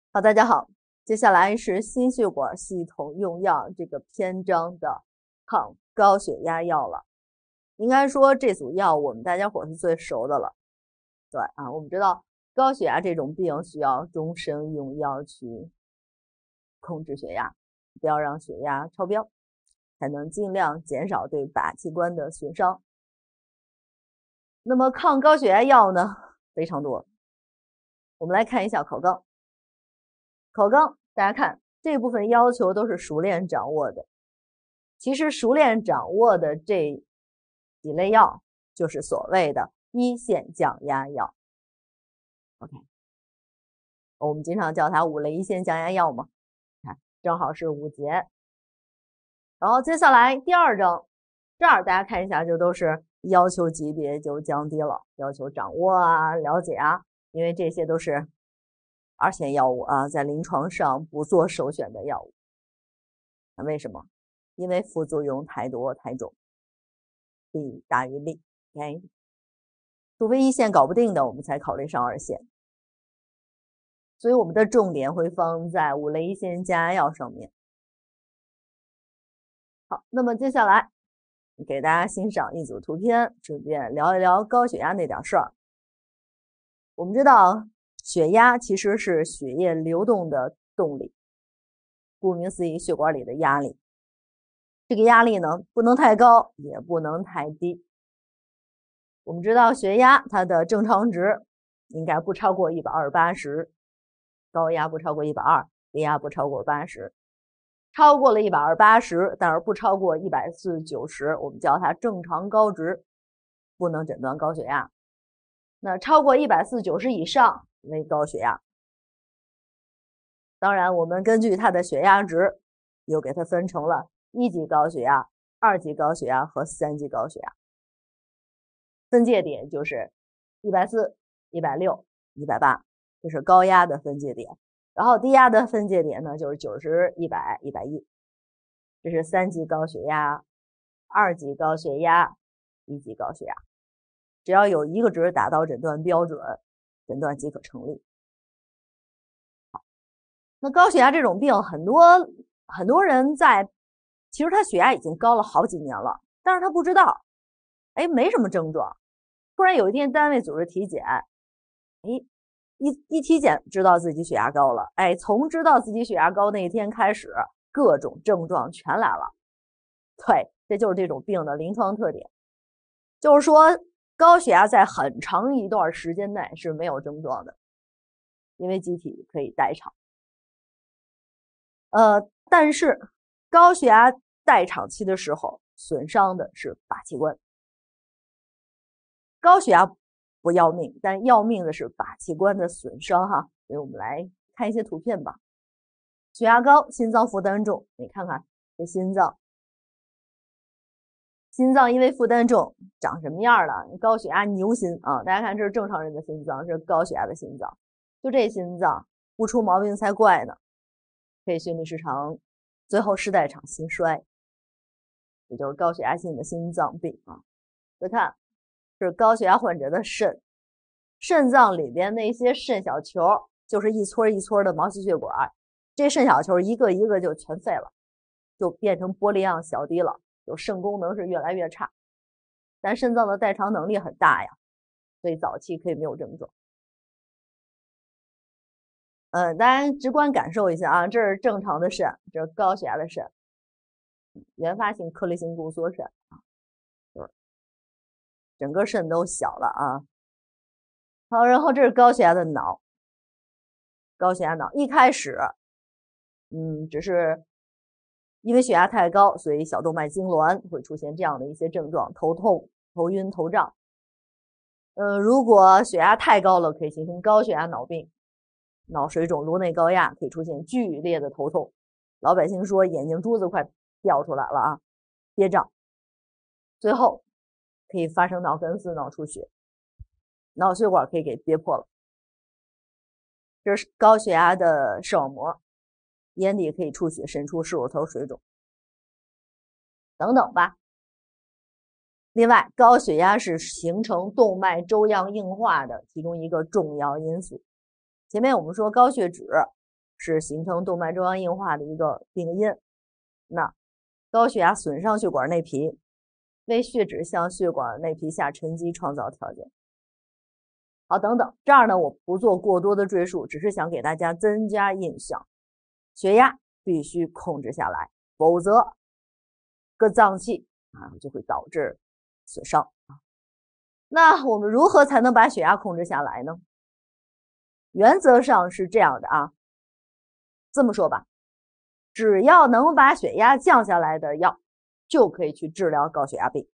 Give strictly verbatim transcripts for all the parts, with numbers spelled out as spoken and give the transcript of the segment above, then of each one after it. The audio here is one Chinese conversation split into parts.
好，大家好，接下来是心血管系统用药这个篇章的抗高血压药了。应该说这组药我们大家伙是最熟的了。对啊，我们知道高血压这种病需要终身用药去控制血压，不要让血压超标，才能尽量减少对靶器官的损伤。那么抗高血压药呢非常多，我们来看一下考纲。考纲大家看这部分要求都是熟练掌握的，其实熟练掌握的这几类药就是所谓的一线降压药。 OK， 我们经常叫它五类一线降压药嘛，看正好是五节。然后接下来第二章这儿大家看一下，就都是要求级别就降低了，要求掌握啊了解啊，因为这些都是二线药物啊，在临床上不做首选的药物。那为什么？因为副作用太多太重，弊大于利。OK， 除非一线搞不定的，我们才考虑上二线。所以我们的重点会放在五类一线降压药上面。好，那么接下来给大家欣赏一组图片，顺便聊一聊高血压那点事儿。我们知道血压其实是血液流动的动力，顾名思义，血管里的压力。这个压力呢，不能太高，也不能太低。我们知道血压它的正常值应该不超过一百二十八十，高压不超过一百二十，低压不超过八十。超过了一百二十八十，但是不超过一百四十九十，我们叫它正常高值，不能诊断高血压。那超过一百四十九十以上为高血压。当然我们根据它的血压值又给它分成了一级高血压、二级高血压和三级高血压。分界点就是一百四十、一百六十、一百八十，这是高压的分界点。然后低压的分界点呢就是九十、一百、一百一十，这是三级高血压、二级高血压、一级高血压。只要有一个值达到诊断标准，诊断即可成立。好，那高血压这种病，很多很多人在，其实他血压已经高了好几年了，但是他不知道，哎，没什么症状。突然有一天单位组织体检，哎，一一体检知道自己血压高了，哎，从知道自己血压高那一天开始，各种症状全来了。对，这就是这种病的临床特点，就是说高血压在很长一段时间内是没有症状的，因为机体可以代偿。呃，但是高血压代偿期的时候，损伤的是靶器官。高血压不要命，但要命的是靶器官的损伤哈。所以我们来看一些图片吧。血压高，心脏负担重，你看看这心脏。心脏因为负担重长什么样了？高血压牛心啊，大家看这是正常人的心脏，这是高血压的心脏，就这心脏不出毛病才怪呢，可以心律失常，最后是代偿心衰，也就是高血压性的心脏病啊。再看这是高血压患者的肾，肾脏里边那些肾小球就是一撮一撮的毛细血管，这肾小球一个一个就全废了，就变成玻璃样小滴了，就肾功能是越来越差。但肾脏的代偿能力很大呀，所以早期可以没有症状。嗯，大家直观感受一下啊，这是正常的肾，这是高血压的肾，原发性颗粒性骨缩肾啊，就是整个肾都小了啊。好，然后这是高血压的脑，高血压脑一开始，嗯，只是因为血压太高，所以小动脉痉挛会出现这样的一些症状，头痛、头晕、头胀。呃，如果血压太高了，可以形成高血压脑病，脑水肿、颅内高压，可以出现剧烈的头痛。老百姓说眼睛珠子快掉出来了啊，憋胀。最后可以发生脑梗死、脑出血，脑血管可以给憋破了。这是高血压的视网膜，眼底可以出血、渗出、视乳头水肿等等吧。另外，高血压是形成动脉粥样硬化的其中一个重要因素。前面我们说高血脂是形成动脉粥样硬化的一个病因。那高血压损伤血管内皮，为血脂向血管内皮下沉积创造条件。好，等等，这儿呢我不做过多的赘述，只是想给大家增加印象。血压必须控制下来，否则各脏器啊就会导致损伤啊。那我们如何才能把血压控制下来呢？原则上是这样的啊，这么说吧，只要能把血压降下来的药，就可以去治疗高血压病。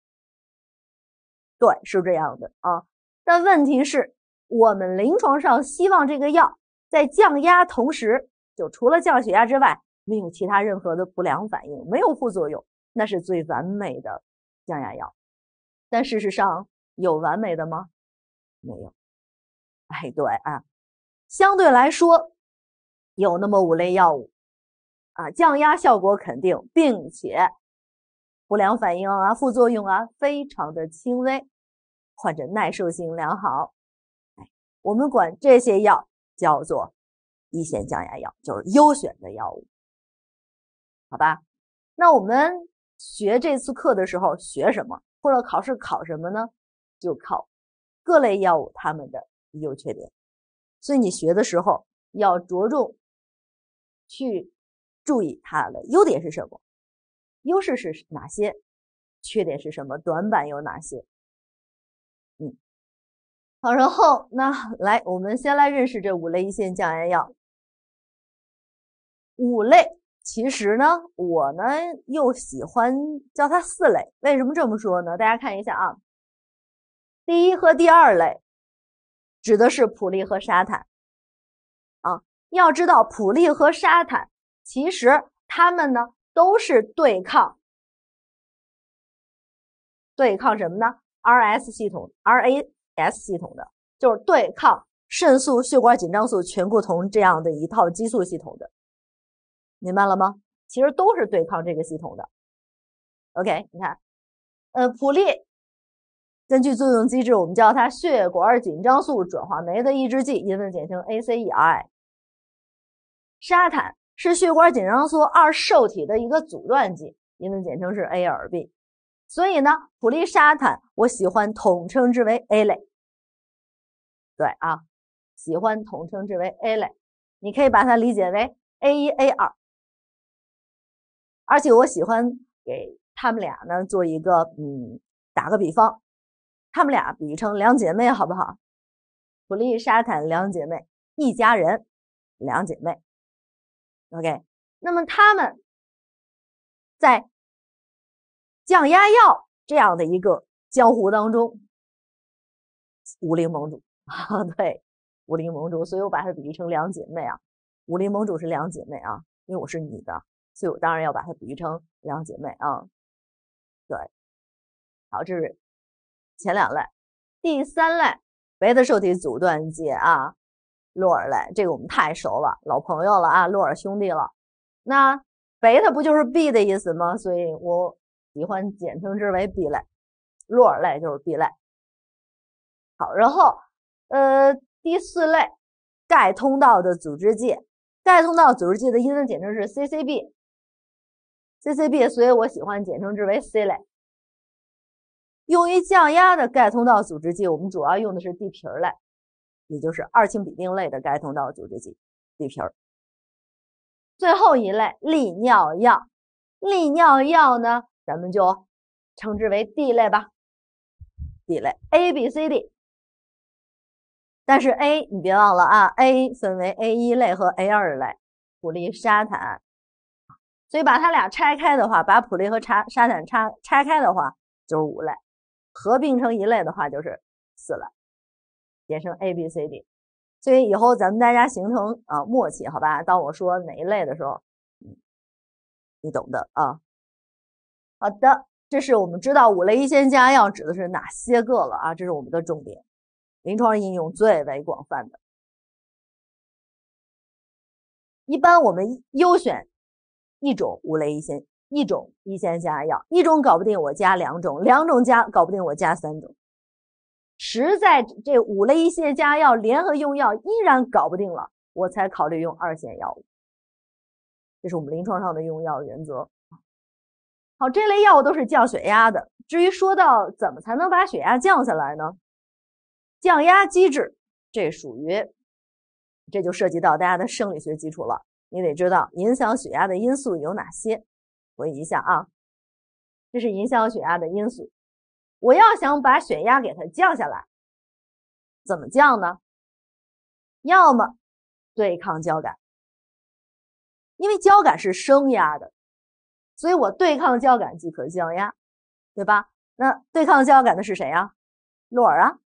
对，是这样的啊。但问题是，我们临床上希望这个药在降压同时，就除了降血压之外，没有其他任何的不良反应，没有副作用，那是最完美的降压药。但事实上，有完美的吗？没有。哎，对啊，相对来说，有那么五类药物啊，降压效果肯定，并且不良反应啊、副作用啊非常的轻微，患者耐受性良好。哎，我们管这些药叫做一线降压药，就是优选的药物，好吧？那我们学这次课的时候学什么，或者考试考什么呢？就考各类药物它们的优缺点。所以你学的时候要着重去注意它的优点是什么，优势是哪些，缺点是什么，短板有哪些。嗯，好，然后那来我们先来认识这五类一线降压药。五类其实呢我呢又喜欢叫它四类，为什么这么说呢？大家看一下啊，第一和第二类指的是普利和沙坦啊。要知道普利和沙坦其实它们呢都是对抗对抗什么呢 R S 系统 R A S 系统的，就是对抗肾素、血管紧张素、醛固酮这样的一套激素系统的，明白了吗？其实都是对抗这个系统的。 OK， 你看呃，普利根据作用机制，我们叫它血管紧张素转化酶的抑制剂，英文简称 A C E I。 沙坦是血管紧张素二受体的一个阻断剂，英文简称是 A R B。 所以呢普利沙坦我喜欢统称之为 A 类。对啊，喜欢统称之为 A 类，你可以把它理解为 A 一 A 二。 而且我喜欢给他们俩呢做一个嗯，打个比方，他们俩比成两姐妹好不好？普利沙坦两姐妹，一家人两姐妹。 OK， 那么他们在降压药这样的一个江湖当中武林盟主啊，对，武林盟主，所以我把它比喻成两姐妹啊。武林盟主是两姐妹啊，因为我是女的，所以我当然要把它比喻成两姐妹啊。对，好，这是前两类。第三类贝塔受体阻断剂啊，洛尔类，这个我们太熟了，老朋友了啊，洛尔兄弟了。那贝塔不就是 B 的意思吗？所以我喜欢简称之为 B 类，洛尔类就是 B 类。好，然后呃，第四类钙通道的阻滞剂，钙通道阻滞剂的英文简称是 C C B， C C B， 所以我喜欢简称之为 C 类。用于降压的钙通道阻滞剂，我们主要用的是地皮类，也就是二氢吡啶类的钙通道阻滞剂，地皮。最后一类利尿药，利尿药呢，咱们就称之为 D 类吧 ，D 类 A B C D。但是 A 你别忘了啊 ，A 分为 A 一类和 A 二类，普利沙坦。所以把它俩拆开的话，把普利和沙沙坦拆拆开的话就是五类，合并成一类的话就是四类，简称 A B C D。所以以后咱们大家形成啊默契，好吧？当我说哪一类的时候，嗯，你懂的啊。好的，这是我们知道五类一线降压药指的是哪些个了啊？这是我们的重点，临床应用最为广泛的。一般我们优选一种五类一线，一种一线降压药，一种搞不定我加两种，两种加搞不定我加三种。实在这五类一线降压药联合用药依然搞不定了， 我才考虑用二线药物。这是我们临床上的用药原则。好，这类药物都是降血压的。至于说到怎么才能把血压降下来呢？降压机制，这属于，这就涉及到大家的生理学基础了。你得知道影响血压的因素有哪些。回忆一下啊，这是影响血压的因素。我要想把血压给它降下来，怎么降呢？要么对抗交感，因为交感是升压的，所以我对抗交感即可降压，对吧？那对抗交感的是谁啊？洛尔啊。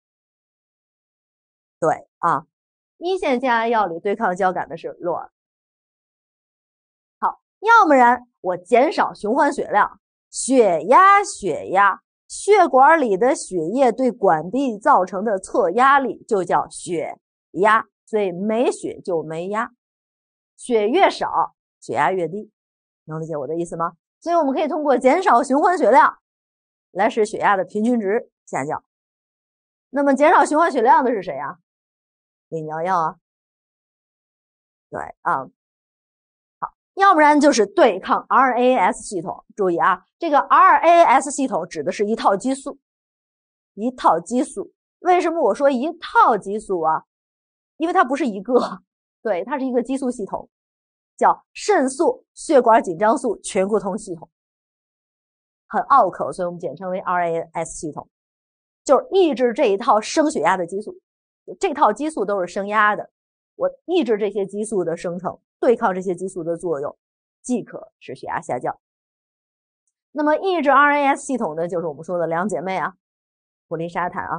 对啊，一线降压药里对抗交感的是洛尔。好，要不然我减少循环血量，血压血压，血管里的血液对管壁造成的侧压力就叫血压，所以没血就没压，血越少血压越低，能理解我的意思吗？所以我们可以通过减少循环血量来使血压的平均值下降。那么减少循环血量的是谁啊？利尿药啊。对啊，好，要不然就是对抗 R A S 系统。注意啊，这个 R A S 系统指的是一套激素，一套激素。为什么我说一套激素啊？因为它不是一个，对，它是一个激素系统，叫肾素血管紧张素醛固酮系统，很拗口，所以我们简称为 R A S 系统，就是抑制这一套升血压的激素。这套激素都是升压的，我抑制这些激素的生成，对抗这些激素的作用，即可使血压下降。那么抑制 R A S 系统的就是我们说的两姐妹啊，普利沙坦啊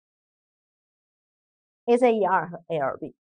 A C E 二 和 A 二 B。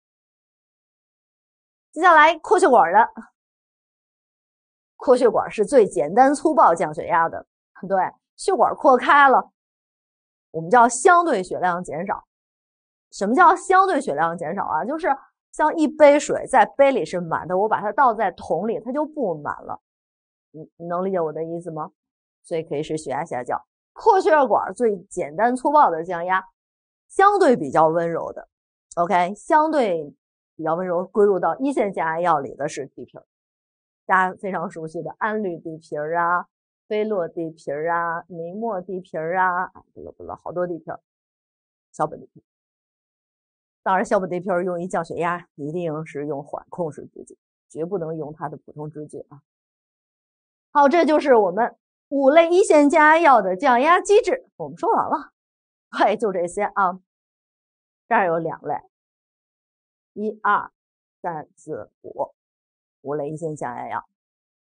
接下来扩血管的，扩血管是最简单粗暴降血压的，对，血管扩开了，我们叫相对血量减少。什么叫相对血量减少啊？就是像一杯水在杯里是满的，我把它倒在桶里，它就不满了。你你能理解我的意思吗？所以可以使血压下降。扩血管最简单粗暴的降压，相对比较温柔的 ，OK， 相对比较温柔，归入到一线降压药里的是地皮儿，大家非常熟悉的氨氯地皮儿啊、菲洛地皮儿啊、尼莫地皮儿啊，不了不了，好多地皮儿，小本地皮儿。当然，小本地皮儿用于降血压，一定是用缓控式制剂，绝不能用它的普通制剂啊。好，这就是我们五类一线降压药的降压机制，我们说完了。对，就这些啊。这儿有两类，一二三四五，五类一线降压药。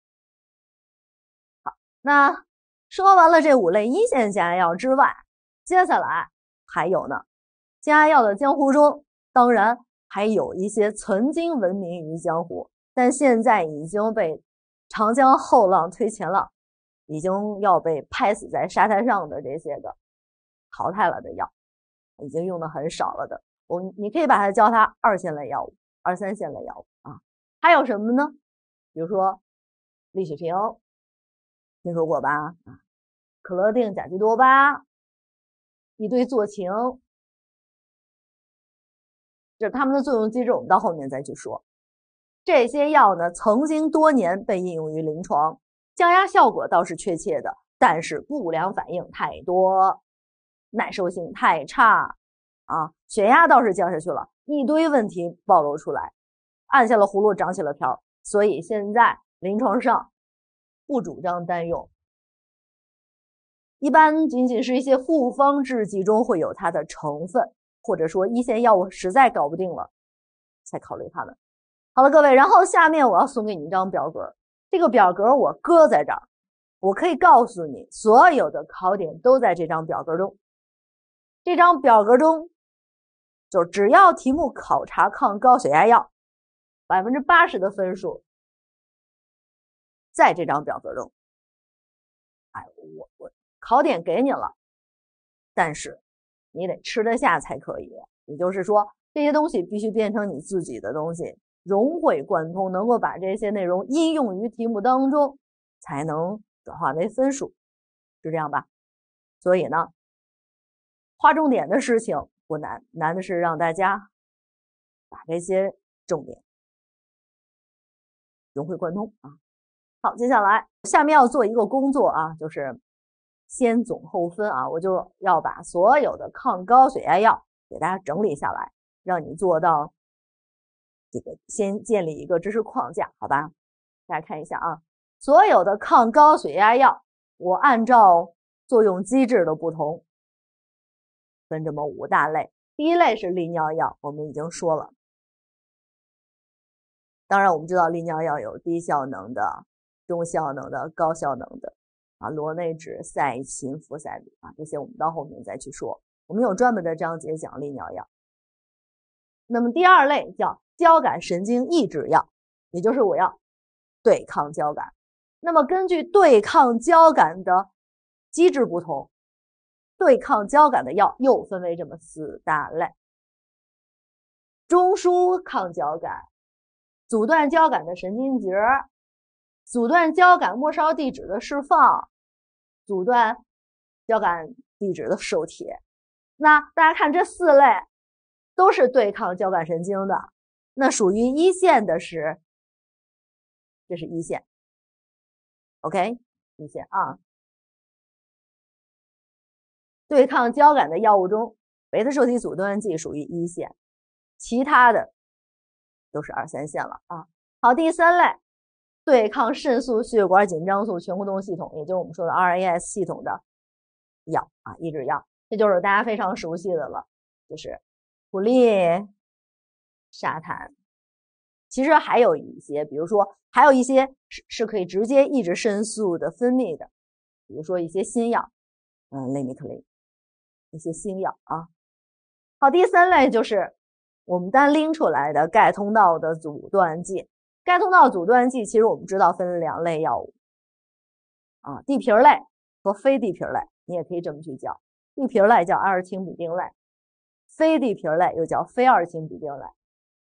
好，那说完了这五类一线降压药之外，接下来还有呢，降压药的江湖中，当然还有一些曾经闻名于江湖，但现在已经被长江后浪推前浪，已经要被拍死在沙滩上的这些个淘汰了的药，已经用的很少了的，我你可以把它叫它二线类药物、二三线类药物啊。还有什么呢？比如说利雪平，听说过吧？啊，可乐定、甲基多巴，一堆唑嗪。就是它们的作用机制，我们到后面再去说。这些药呢，曾经多年被应用于临床，降压效果倒是确切的，但是不良反应太多，耐受性太差啊，血压倒是降下去了，一堆问题暴露出来，按下了葫芦长起了瓢，所以现在临床上不主张单用，一般仅仅是一些复方制剂中会有它的成分，或者说一线药物实在搞不定了才考虑它们。好了各位，然后下面我要送给你一张表格，这个表格我搁在这儿，我可以告诉你所有的考点都在这张表格中。这张表格中就只要题目考察抗高血压药， 百分之八十 的分数在这张表格中。哎，我我考点给你了，但是你得吃得下才可以，也就是说这些东西必须变成你自己的东西，融会贯通，能够把这些内容应用于题目当中，才能转化为分数，是这样吧？所以呢，划重点的事情不难，难的是让大家把这些重点融会贯通啊。好，接下来下面要做一个工作啊，就是先总后分啊，我就要把所有的抗高血压药给大家整理下来，让你做到这个先建立一个知识框架，好吧？大家看一下啊，所有的抗高血压药，我按照作用机制的不同，分这么五大类。第一类是利尿药，我们已经说了。当然我们知道利尿药有低效能的、中效能的、高效能的啊，螺内酯、赛嗪、氟赛吕啊，这些我们到后面再去说。我们有专门的章节讲利尿药。那么第二类叫交感神经抑制药，也就是我要对抗交感。那么根据对抗交感的机制不同，对抗交感的药又分为这么四大类。中枢抗交感，阻断交感的神经节，阻断交感末梢地质的释放，阻断交感地质的受体。那大家看这四类都是对抗交感神经的，那属于一线的是，这是一线 ，OK， 一线啊。对抗交感的药物中，贝塔受体阻断剂属于一线，其他的都是二三线了啊。好，第三类，对抗肾素血管紧张素全活动系统，也就是我们说的 R A S 系统的药啊，抑制药，这就是大家非常熟悉的了，就是普利、沙坦。其实还有一些，比如说还有一些是是可以直接抑制肾素的分泌的，比如说一些新药，嗯，雷米特林，一些新药啊。好，第三类就是我们单拎出来的钙通道的阻断剂。钙通道阻断剂其实我们知道分两类药物啊，地皮类和非地皮类，你也可以这么去叫。地皮类叫二氢吡啶类，非地皮类又叫非二氢吡啶类。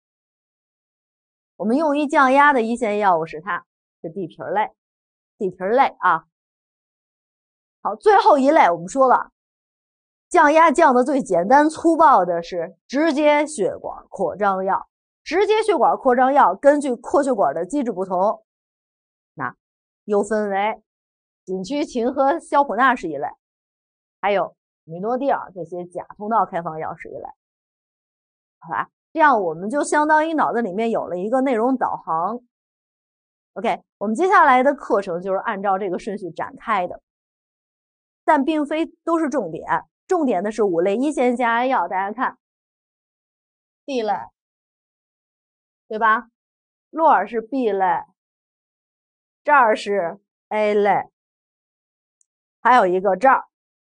我们用于降压的一线药物是它，是地皮类，地皮类啊。好，最后一类我们说了，降压降的最简单粗暴的是直接血管扩张药。直接血管扩张药根据扩血管的机制不同，那又分为锦曲嗪和硝普钠是一类，还有米诺地尔这些假通道开放药是一类。好吧，这样我们就相当于脑子里面有了一个内容导航。OK， 我们接下来的课程就是按照这个顺序展开的，但并非都是重点，重点的是五类一线降压药，大家看 B 类，对吧？洛尔是 B 类，这儿是 A 类，还有一个这儿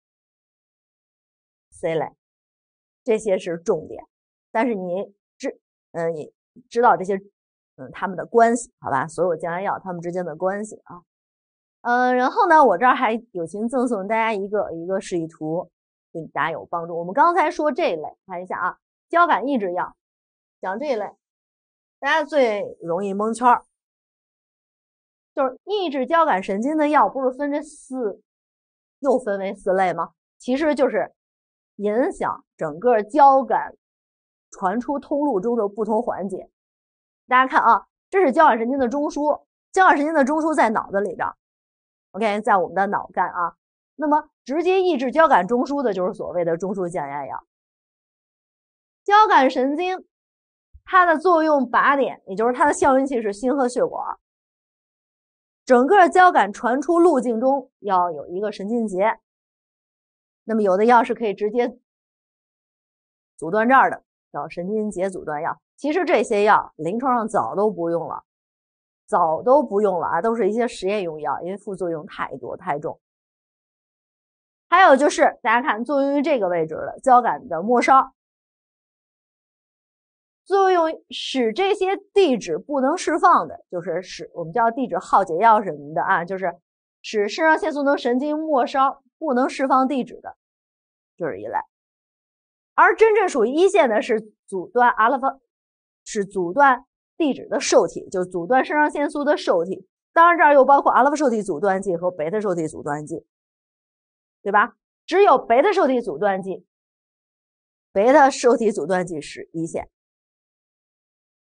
C 类，这些是重点。但是你知，嗯，你知道这些，嗯，他们的关系，好吧？所有降压药它们之间的关系啊，嗯，然后呢，我这儿还友情赠送大家一个一个示意图，对大家有帮助。我们刚才说这一类，看一下啊，交感抑制药，讲这一类。大家最容易蒙圈，就是抑制交感神经的药不是分这四，又分为四类吗？其实就是影响整个交感传出通路中的不同环节。大家看啊，这是交感神经的中枢，交感神经的中枢在脑子里边 ，OK， 在我们的脑干啊。那么直接抑制交感中枢的就是所谓的中枢降压药。交感神经它的作用靶点，也就是它的效应器是心和血管。整个交感传出路径中要有一个神经节，那么有的药是可以直接阻断这儿的，叫神经节阻断药。其实这些药临床上早都不用了，早都不用了啊，都是一些实验用药，因为副作用太多太重。还有就是大家看作用于这个位置的交感的末梢。作用使这些地质不能释放的，就是使我们叫地质耗解药什么的啊，就是使肾上腺素能神经末梢不能释放地质的，就是一类。而真正属于一线的是阻断阿拉法，是阻断地质的受体，就阻断肾上腺素的受体。当然这儿又包括阿拉法受体阻断剂和贝塔受体阻断剂，对吧？只有贝塔受体阻断剂，贝塔受体阻断剂是一线。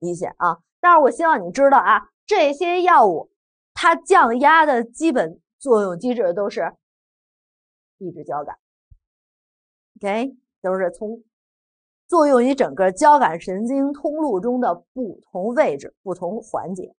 一线啊。但是我希望你知道啊，这些药物它降压的基本作用机制都是抑制交感 ，OK， 都是从作用于整个交感神经通路中的不同位置、不同环节。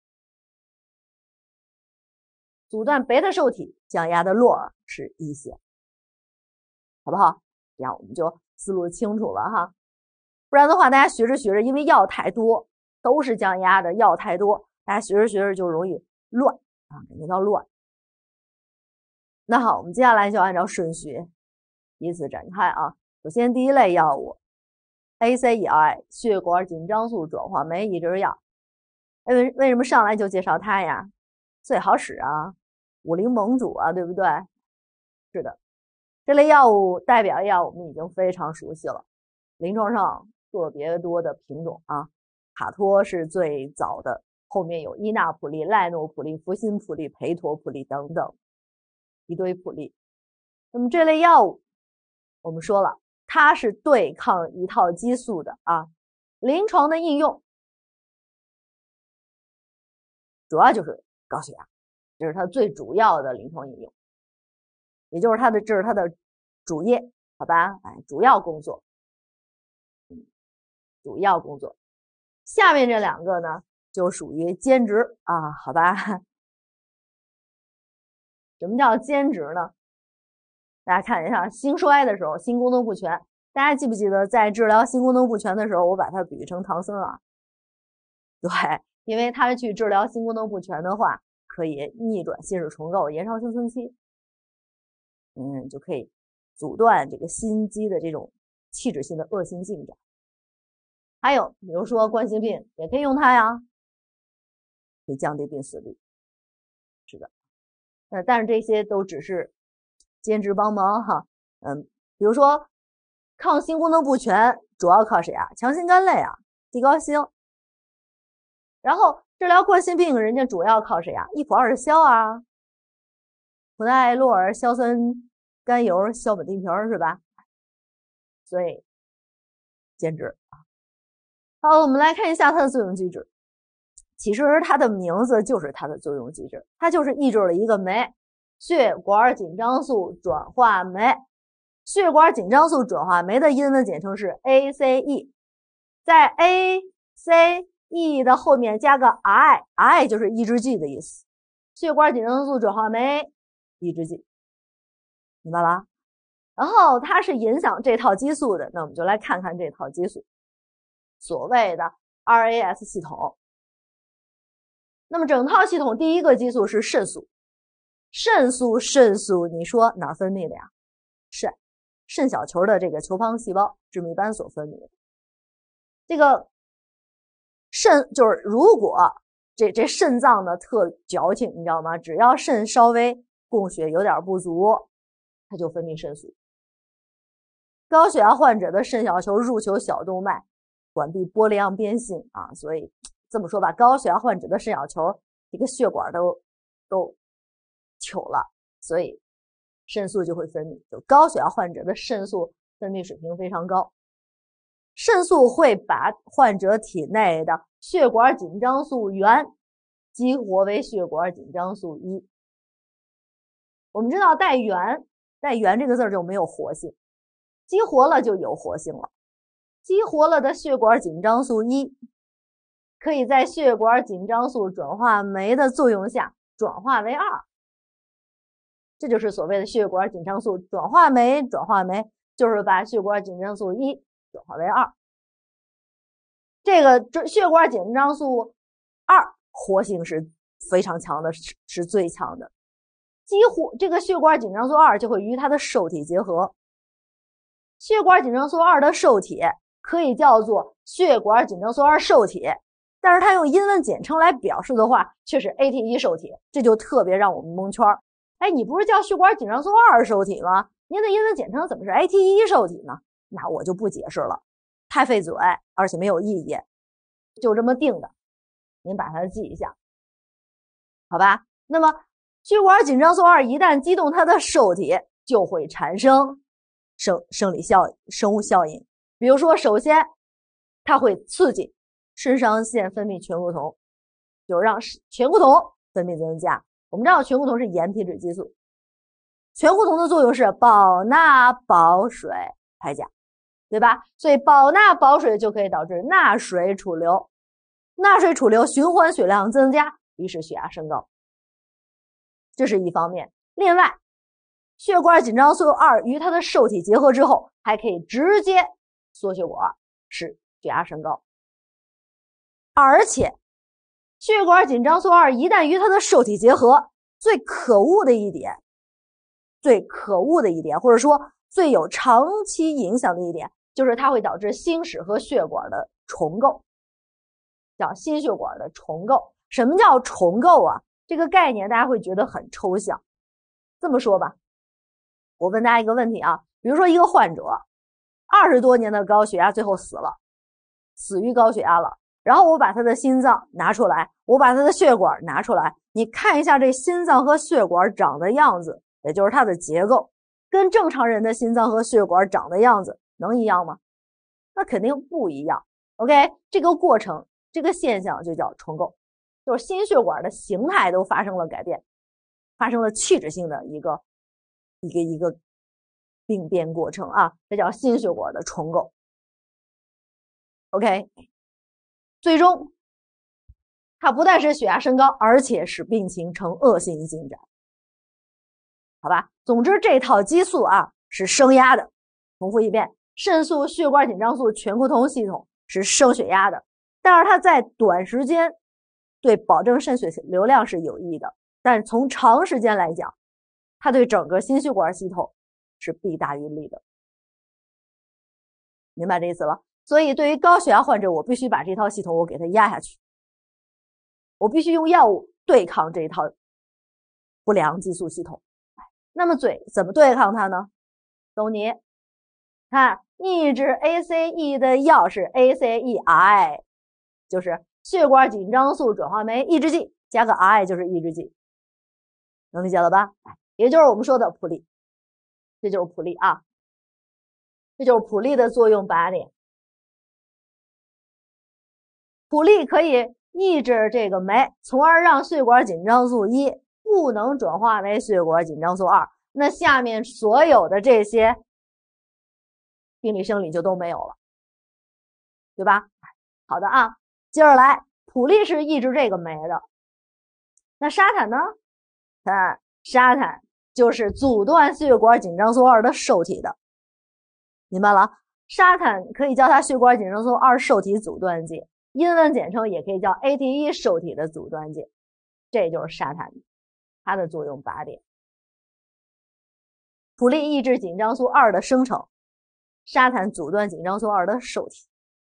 阻断贝塔受体降压的洛尔是一线，好不好？这样我们就思路清楚了哈。不然的话，大家学着学着，因为药太多，都是降压的药太多，大家学着学着就容易乱啊，感觉到乱。那好，我们接下来就按照顺序依次展开啊。首先，第一类药物 A C E I 血管紧张素转化酶抑制药。为为什么上来就介绍它呀？最好使啊，武林盟主啊，对不对？是的，这类药物代表药我们已经非常熟悉了，临床上特别多的品种啊。卡托是最早的，后面有伊那普利、赖诺普利、福辛普利、培托普利等等一堆普利。那么这类药物我们说了，它是对抗一套激素的啊，临床的应用主要就是高血压，这是它最主要的临床应用，也就是它的这是它的主业，好吧？哎，主要工作，嗯，主要工作。下面这两个呢，就属于兼职啊，好吧？什么叫兼职呢？大家看一下，心衰的时候，心功能不全，大家记不记得在治疗心功能不全的时候，我把它比喻成唐僧啊？对，因为他去治疗心功能不全的话，可以逆转心室重构，延长生存期，嗯，就可以阻断这个心肌的这种器质性的恶性进展。还有比如说冠心病也可以用它呀，可以降低病死率。是的，呃，但是这些都只是兼职帮忙哈。嗯，比如说抗心功能不全主要靠谁啊？强心苷类啊，地高辛。然后治疗冠心病人家主要靠谁啊？一普二硝啊，普奈洛尔硝酸甘油硝苯地平是吧？所以兼职啊。好，我们来看一下它的作用机制。其实它的名字就是它的作用机制，它就是抑制了一个酶，血管紧张素转化酶。血管紧张素转化酶的英文简称是 A C E， 在 A C E 的后面加个 I，I 就是抑制剂的意思。血管紧张素转化酶抑制剂，明白了？然后它是影响这套激素的，那我们就来看看这套激素，所谓的 R A S 系统。那么整套系统第一个激素是肾素，肾素肾素你说哪儿分泌的呀？肾肾小球的这个球旁细胞致密斑所分泌的。这个肾就是如果这这肾脏呢特矫情，你知道吗？只要肾稍微供血有点不足，它就分泌肾素。高血压患者的肾小球入球小动脉关闭玻璃样变性啊，所以这么说吧，高血压患者的肾小球这个血管都都糗了，所以肾素就会分泌。就高血压患者的肾素分泌水平非常高，肾素会把患者体内的血管紧张素原激活为血管紧张素一。我们知道带原带原这个字就没有活性，激活了就有活性了。激活了的血管紧张素一可以在血管紧张素转化酶的作用下转化为二，这就是所谓的血管紧张素转化酶。转化酶就是把血管紧张素一转化为二。这个血管紧张素二活性是非常强的，是是最强的。激活这个血管紧张素二就会与它的受体结合。血管紧张素二的受体可以叫做血管紧张素二受体，但是它用英文简称来表示的话却是 A T 一 受体，这就特别让我们蒙圈。哎，你不是叫血管紧张素二受体吗？您的英文简称怎么是 A T 一 受体呢？那我就不解释了，太费嘴，而且没有意义，就这么定的，您把它记一下，好吧？那么血管紧张素二一旦激动它的受体，就会产生生生理效应、生物效应。比如说，首先它会刺激肾上腺分泌醛固酮，就让醛固酮分泌增加。我们知道醛固酮是盐皮质激素，醛固酮的作用是保钠保水排钾，对吧？所以保钠保水就可以导致钠水储留，钠水储留，循环血量增加，于是血压升高。这是一方面。另外，血管紧张素二与它的受体结合之后，还可以直接缩血管，使血压升高。而且血管紧张素二一旦与它的受体结合，最可恶的一点最可恶的一点或者说最有长期影响的一点，就是它会导致心室和血管的重构，叫心血管的重构。什么叫重构啊？这个概念大家会觉得很抽象。这么说吧，我问大家一个问题啊，比如说一个患者二十多年的高血压最后死了，死于高血压了，然后我把他的心脏拿出来，我把他的血管拿出来，你看一下这心脏和血管长的样子，也就是它的结构，跟正常人的心脏和血管长的样子能一样吗？那肯定不一样。 OK， 这个过程这个现象就叫重构，就是心血管的形态都发生了改变，发生了器质性的一个一个一个病变过程啊，这叫心血管的重构。 OK， 最终它不但是血压升高，而且使病情呈恶性进展，好吧？总之这套激素啊是升压的，重复一遍，肾素、血管紧张素、醛固酮系统是升血压的，但是它在短时间对保证肾血流量是有益的，但是从长时间来讲，它对整个心血管系统是弊大于利的。明白这意思了？所以对于高血压患者，我必须把这套系统我给它压下去，我必须用药物对抗这一套不良激素系统。那么嘴怎么对抗它呢？懂你看，抑制 A C E 的药是 A C E I， 就是血管紧张素转化酶抑制剂，加个 I 就是抑制剂，能理解了吧？也就是我们说的普利，这就是普利啊，这就是普利的作用靶点。普利可以抑制这个酶，从而让血管紧张素一不能转化为血管紧张素二，那下面所有的这些病理生理就都没有了，对吧？好的啊，接着来，普利是抑制这个酶的，那沙坦呢？看，沙坦就是阻断血管紧张素二的受体的，明白了？沙坦可以叫它血管紧张素二受体阻断剂，英文简称也可以叫 A T E 受体的阻断剂，这就是沙坦它的作用靶点。普利抑制紧张素二的生成，沙坦阻断紧张素二的受体。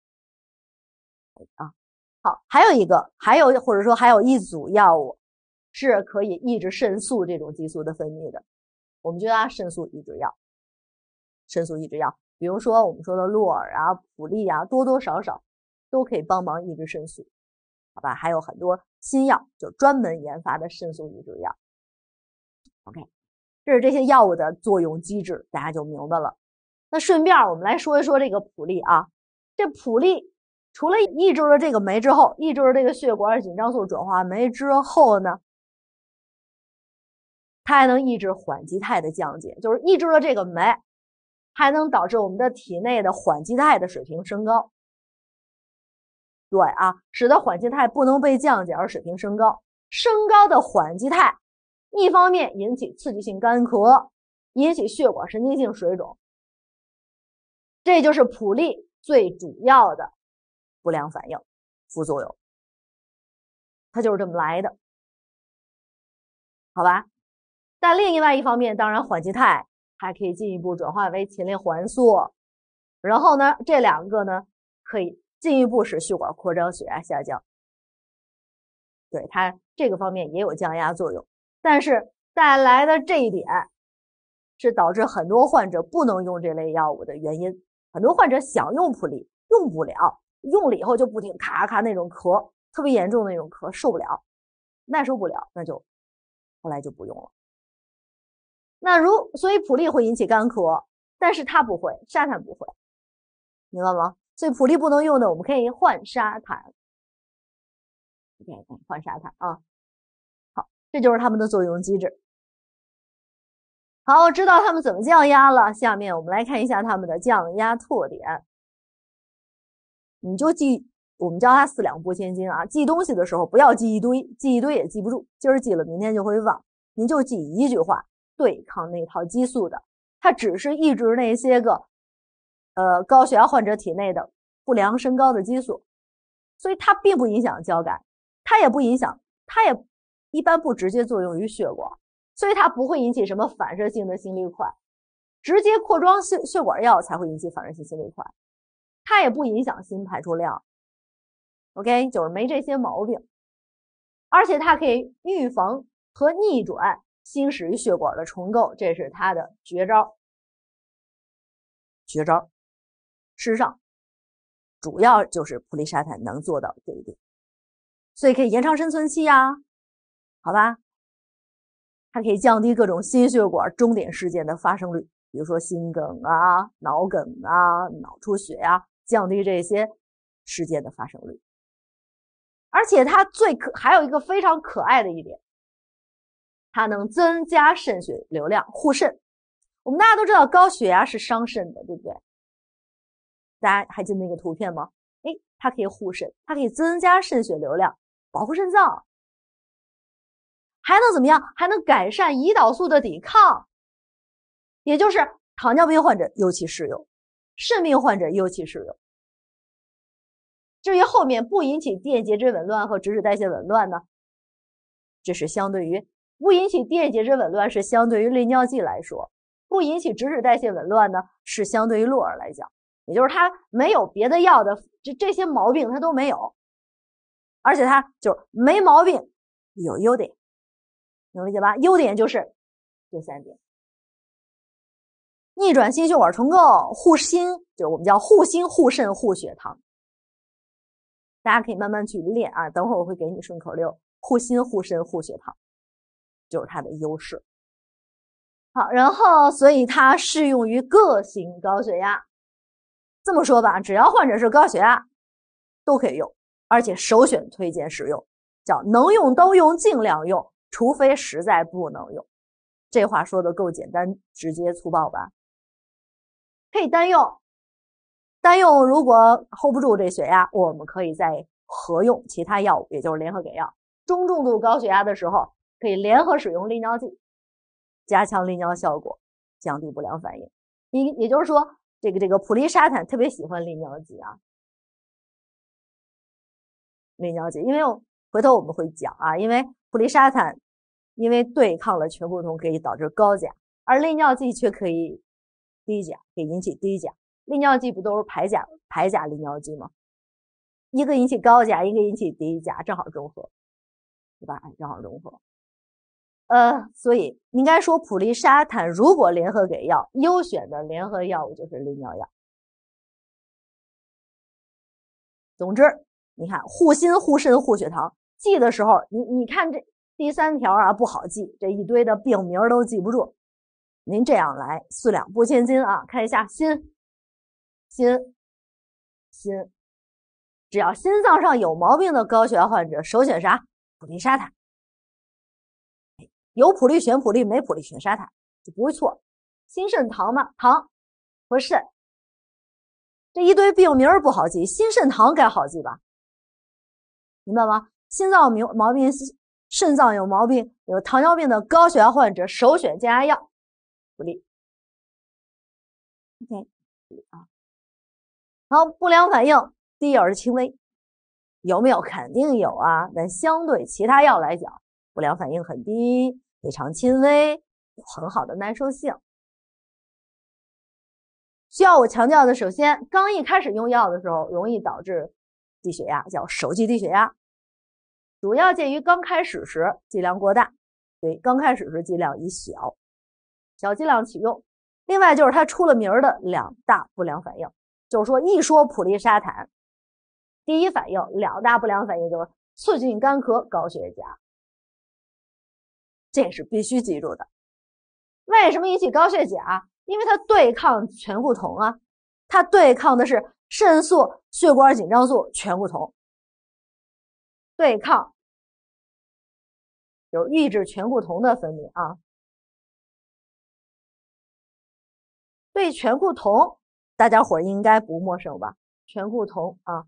啊，好，还有一个，还有或者说还有一组药物是可以抑制肾素这种激素的分泌的，我们就叫它肾素抑制药。肾素抑制药，比如说我们说的洛尔啊、普利啊，多多少少都可以帮忙抑制肾素，好吧？还有很多新药就专门研发的肾素抑制药。OK， 这是这些药物的作用机制，大家就明白了。那顺便我们来说一说这个普利啊，这普利除了抑制了这个酶之后，抑制了这个血管紧张素转化酶之后呢，它还能抑制缓激态的降解，就是抑制了这个酶，还能导致我们的体内的缓激态的水平升高。对啊，使得缓激态不能被降解而水平升高。升高的缓激态，一方面引起刺激性干咳，引起血管神经性水肿，这就是普利最主要的不良反应、副作用，它就是这么来的，好吧？但另外一方面，当然缓激态还可以进一步转化为前列环素，然后呢，这两个呢可以进一步使血管扩张，血压下降。对，它这个方面也有降压作用，但是带来的这一点是导致很多患者不能用这类药物的原因。很多患者想用普利，用不了，用了以后就不停咔咔那种咳，特别严重的那种咳，受不了，耐受不了，那就后来就不用了。那如所以普利会引起干咳，但是它不会，沙坦不会，明白吗？所以普利不能用的，我们可以换沙坦， OK， 换砂糖啊。好，这就是它们的作用机制。好，知道它们怎么降压了，下面我们来看一下它们的降压特点。你就记，我们教它四两拨千斤啊，记东西的时候不要记一堆，记一堆也记不住，今儿记了明天就会忘。您就记一句话，对抗那套激素的，它只是抑制那些个呃高血压患者体内的不良升高的激素，所以它并不影响交感，它也不影响，它也一般不直接作用于血管，所以它不会引起什么反射性的心率快，直接扩张血血管药才会引起反射性心率快，它也不影响心排出量。OK， 就是没这些毛病，而且它可以预防和逆转心室血管的重构，这是它的绝招。绝招，事实上，主要就是普利沙坦能做到这一点，所以可以延长生存期呀，好吧？它可以降低各种心血管终点事件的发生率，比如说心梗啊、脑梗啊、脑出血啊，降低这些事件的发生率。而且它最可还有一个非常可爱的一点，它能增加肾血流量，护肾。我们大家都知道高血压是伤肾的，对不对？大家还记得那个图片吗？诶，它可以护肾，它可以增加肾血流量，保护肾脏，还能怎么样？还能改善胰岛素的抵抗，也就是糖尿病患者尤其适用，肾病患者尤其适用。至于后面不引起电解质紊乱和脂质代谢紊乱呢，这是相对于不引起电解质紊乱是相对于利尿剂来说，不引起脂质代谢紊乱呢是相对于洛尔来讲，也就是它没有别的药的这这些毛病它都没有，而且它就是没毛病有优点，能理解吧？优点就是这三点：逆转心血管重构，护心，就是我们叫护心、护肾、护血糖。大家可以慢慢去练啊，等会儿我会给你顺口溜，护心、护肾、护血糖，就是它的优势。好，然后所以它适用于各型高血压。这么说吧，只要患者是高血压，都可以用，而且首选推荐使用，叫能用都用，尽量用，除非实在不能用。这话说的够简单、直接、粗暴吧？可以单用。单用如果 hold 不住这血压，我们可以再合用其他药物，也就是联合给药。中重度高血压的时候，可以联合使用利尿剂，加强利尿效果，降低不良反应。也也就是说，这个这个普利沙坦特别喜欢利尿剂啊，利尿剂，因为回头我们会讲啊，因为普利沙坦因为对抗了醛固酮可以导致高钾，而利尿剂却可以低钾，可以引起低钾。利尿剂不都是排钾排钾利尿剂吗？一个引起高钾，一个引起低钾，正好中和，对吧？正好中和。呃，所以应该说普利沙坦如果联合给药，优选的联合药物就是利尿药。总之，你看护心、护肾、护血糖，记的时候，你你看这第三条啊不好记，这一堆的病名都记不住。您这样来，四两拨千斤啊，看一下心。心心，只要心脏上有毛病的高血压患者，首选啥？普利沙坦。有普利选普利，没普利选沙坦，就不会错。心肾糖嘛，糖和肾，这一堆病名不好记，心肾糖该好记吧？明白吗？心脏有毛病，肾脏有毛病，有糖尿病的高血压患者，首选降压药，普利。OK， 啊。好，不良反应低而轻微，有没有？肯定有啊，但相对其他药来讲，不良反应很低，非常轻微，有很好的耐受性。需要我强调的，首先刚一开始用药的时候，容易导致低血压，叫首剂低血压，主要介于刚开始时剂量过大，对，刚开始时剂量以小，小剂量启用。另外就是它出了名的两大不良反应。就是说，一说普利沙坦，第一反应两大不良反应就是促进干咳、高血钾，这是必须记住的。为什么引起高血钾？因为它对抗醛固酮啊，它对抗的是肾素、血管紧张素、醛固酮， 对抗，就是抑制醛固酮的分泌啊。对醛固酮，大家伙应该不陌生吧？醛固酮啊，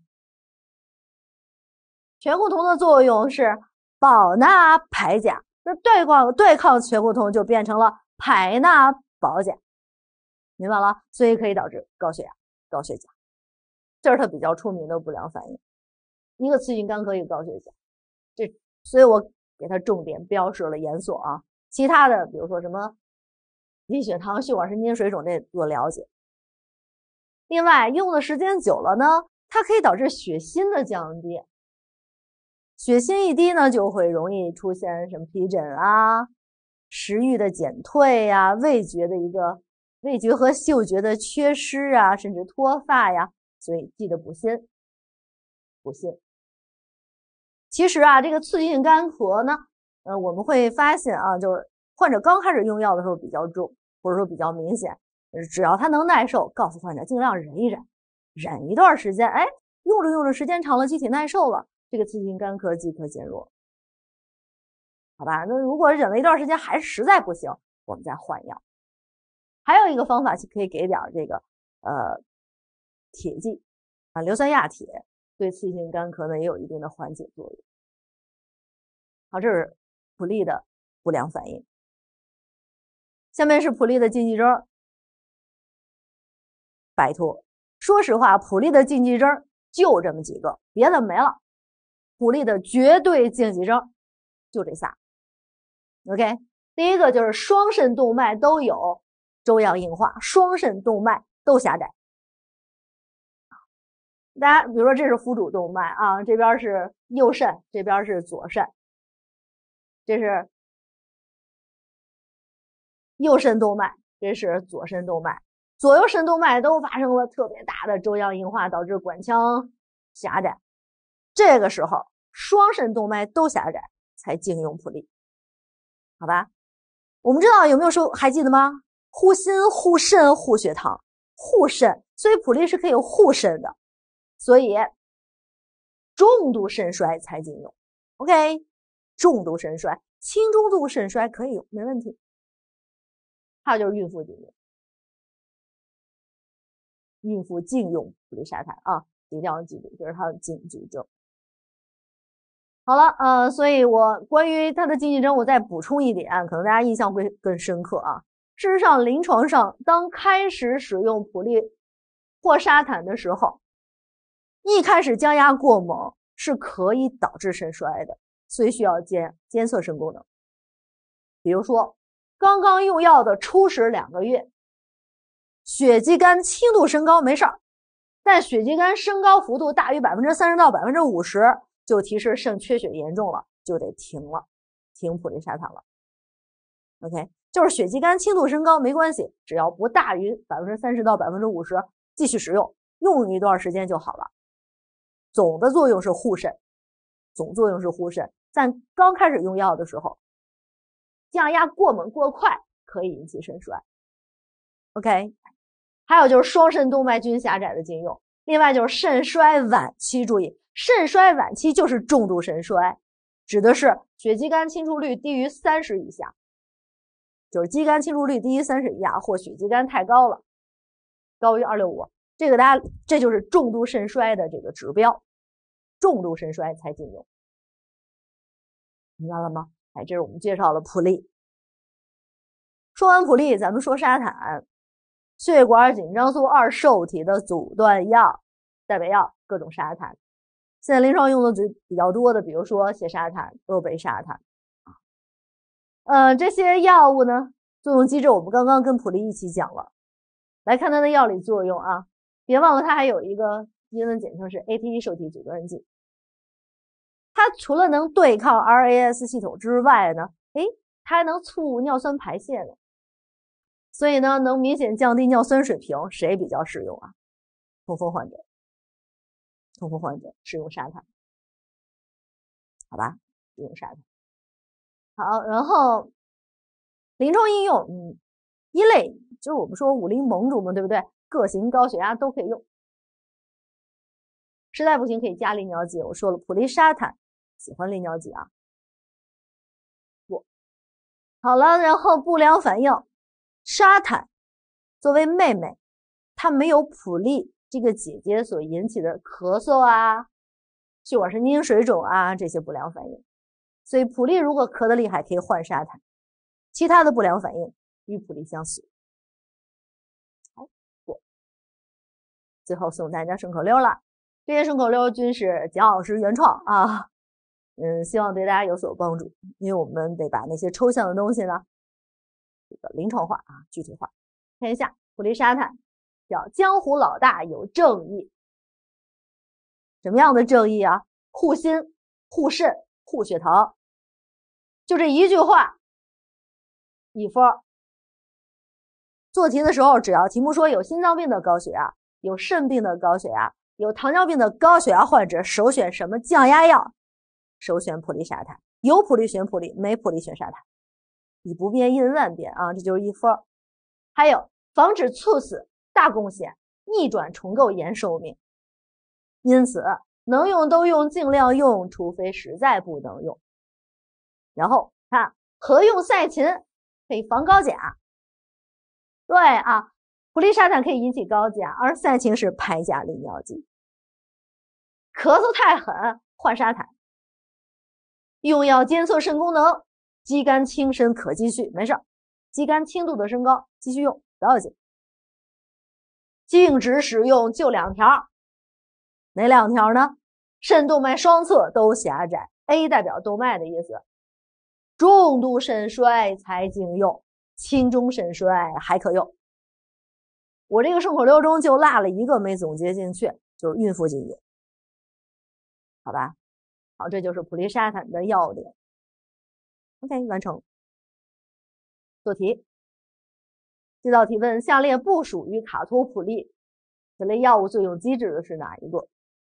醛固酮的作用是保钠排钾，那对抗对抗醛固酮就变成了排钠保钾，明白了？所以可以导致高血压、高血钾，这是它比较出名的不良反应。一个次性干咳，一个高血钾，这所以我给它重点标示了严肃啊。其他的，比如说什么低血糖、血管神经水肿，这多了解。另外，用的时间久了呢，它可以导致血锌的降低。血锌一低呢，就会容易出现什么皮疹啊、食欲的减退呀、味觉的一个味觉和嗅觉的缺失啊，甚至脱发呀。所以记得补锌，补锌。其实啊，这个刺激性干咳呢，呃，我们会发现啊，就是患者刚开始用药的时候比较重，或者说比较明显，只要他能耐受，告诉患者尽量忍一忍，忍一段时间，哎，用着用着时间长了，机体耐受了，这个刺激性干咳即可减弱。好吧，那如果忍了一段时间还实在不行，我们再换药。还有一个方法可以给点这个呃铁剂啊，硫酸亚铁。对刺激性干咳呢也有一定的缓解作用。好，这是普利的不良反应。下面是普利的禁忌症。拜托，说实话，普利的禁忌症就这么几个，别的没了。普利的绝对禁忌症就这仨。OK， 第一个就是双肾动脉都有粥样硬化，双肾动脉都狭窄。大家比如说这是腹主动脉啊，这边是右肾，这边是左肾，这是右肾动脉，这是左肾动脉，左右肾动脉都发生了特别大的粥样硬化，导致管腔狭窄。这个时候双肾动脉都狭窄才禁用普利，好吧？我们知道有没有说还记得吗？护心、护肾、护血糖，护肾，所以普利是可以护肾的。所以重度肾衰才禁用 ，OK， 重度肾衰，轻中度肾衰可以用，没问题。还有就是孕妇禁用，孕妇禁用普利沙坦啊，一定要记住，这是它的禁忌症。好了，呃，所以我关于它的禁忌症，我再补充一点，可能大家印象会更深刻啊。事实上，临床上当开始使用普利或沙坦的时候，一开始降压过猛是可以导致肾衰的，所以需要监监测肾功能。比如说，刚刚用药的初始两个月，血肌酐轻度升高没事儿，但血肌酐升高幅度大于百分之三十到百分之五十，就提示肾缺血严重了，就得停了，停普利沙坦了。OK， 就是血肌酐轻度升高没关系，只要不大于百分之三十到百分之五十，继续使用，用一段时间就好了。总的作用是护肾，总作用是护肾。但刚开始用药的时候，降压过猛过快可以引起肾衰。OK， 还有就是双肾动脉均狭窄的禁用。另外就是肾衰晚期，注意，肾衰晚期就是重度肾衰，指的是血肌酐清除率低于三十以下，就是肌酐清除率低于三十以下，或血肌酐太高了，高于二百六十五，这个大家这就是重度肾衰的这个指标。重度肾衰才禁用，明白了吗？哎，这是我们介绍了普利。说完普利，咱们说沙坦，血管紧张素二受体的阻断药、代表药，各种沙坦。现在临床用的最比较多的，比如说缬沙坦、鄂贝沙坦啊，呃，这些药物呢，作用机制我们刚刚跟普利一起讲了。来看它的药理作用啊，别忘了它还有一个英文简称是 A T P 受体阻断剂。它除了能对抗 R A S 系统之外呢，诶，它还能促尿酸排泄呢。所以呢，能明显降低尿酸水平，谁比较适用啊？痛风患者，痛风患者适用沙坦，好吧？适用沙坦。好，然后临床应用，嗯，一类就是我们说五零盟主嘛，对不对？各型高血压都可以用。实在不行可以加利尿剂，我说了，普利沙坦喜欢利尿剂啊。不，好了，然后不良反应，沙坦作为妹妹，她没有普利这个姐姐所引起的咳嗽啊、血管神经水肿啊这些不良反应，所以普利如果咳得厉害，可以换沙坦。其他的不良反应与普利相似。好，过。最后送大家顺口溜了，这些顺口溜均是蒋老师原创啊，嗯，希望对大家有所帮助，因为我们得把那些抽象的东西呢，这个临床化啊，具体化。看一下普利沙坦，叫江湖老大有正义。什么样的正义啊？护心、护肾、护血糖，就这一句话，一分。做题的时候，只要题目说有心脏病的高血压，有肾病的高血压，有糖尿病的高血压患者首选什么降压药？首选普利沙坦，有普利选普利，没普利选沙坦。以不变应万变啊，这就是一分。还有防止猝死大贡献，逆转重构延寿命。因此能用都用，尽量用，除非实在不能用。然后看合用赛芹可以防高钾。对啊，普利沙坦可以引起高钾，而赛芹是排钾利尿剂。咳嗽太狠，换沙坦。用药监测肾功能，肌酐轻身可继续，没事，肌酐轻度的升高继续用，不要紧。静止使用就两条，哪两条呢？肾动脉双侧都狭窄 ，A 代表动脉的意思。重度肾衰才禁用，轻中肾衰还可用。我这个顺口溜中就落了一个没总结进去，就是孕妇禁用，好吧？好，这就是普利沙坦的要点。OK， 完成。做题。这道题问：下列不属于卡托普利此类药物作用机制的是哪一个？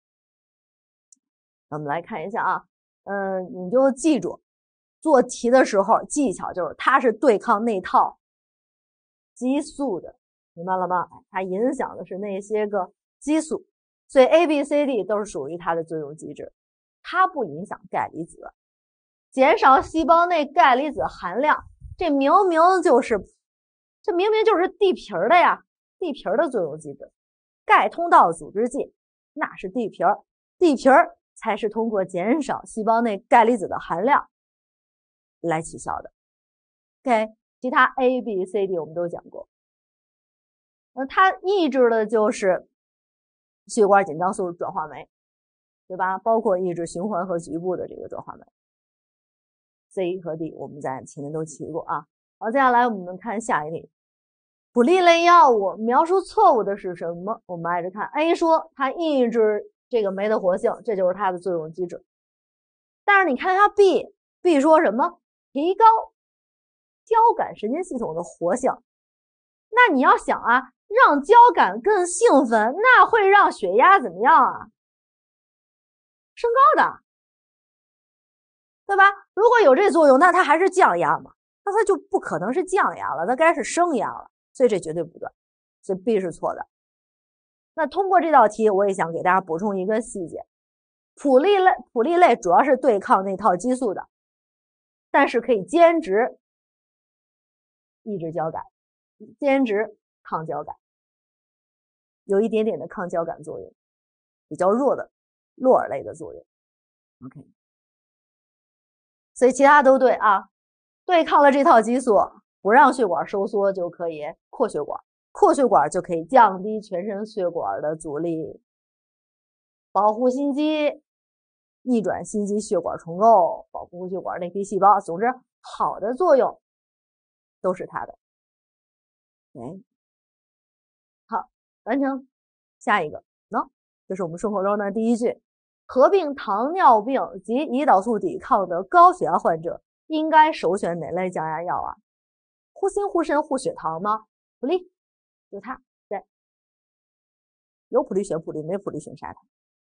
那我们来看一下啊，嗯，你就记住，做题的时候技巧就是它是对抗那套激素的，明白了吗？它影响的是那些个激素，所以 A、B、C、D 都是属于它的作用机制，它不影响钙离子，减少细胞内钙离子含量，这明明就是这明明就是地皮儿的呀，地皮儿的作用机制。钙通道阻滞剂那是地皮儿，地皮儿才是通过减少细胞内钙离子的含量来起效的。OK， 其他 A、B、C、D 我们都讲过。那它抑制的就是血管紧张素转化酶，对吧？包括抑制循环和局部的这个转化酶。C 和 D 我们在前面都提过啊。好，接下来我们看下一题。普利类药物描述错误的是什么？我们挨着看。A 说它抑制这个酶的活性，这就是它的作用机制。但是你看它 B，B 说什么？提高交感神经系统的活性。那你要想啊，让交感更兴奋，那会让血压怎么样啊？升高的，对吧？如果有这作用，那它还是降压嘛？那它就不可能是降压了，它该是升压了。所以这绝对不对，所以 B 是错的。那通过这道题，我也想给大家补充一个细节：普利类普利类主要是对抗那套激素的，但是可以兼职抑制交感，兼职抗交感，有一点点的抗交感作用，比较弱的洛尔类的作用。OK， 所以其他都对啊，对抗了这套激素。不让血管收缩就可以扩血管，扩血管就可以降低全身血管的阻力，保护心肌，逆转心肌血管重构，保护血管内皮细胞。总之，好的作用都是它的。哎，好，完成。下一个，喏，这是我们顺口溜的第一句：合并糖尿病及胰岛素抵抗的高血压患者，应该首选哪类降压药啊？护心、护肾、护血糖吗？普利，就它。对，有普利选普利，没普利选沙坦。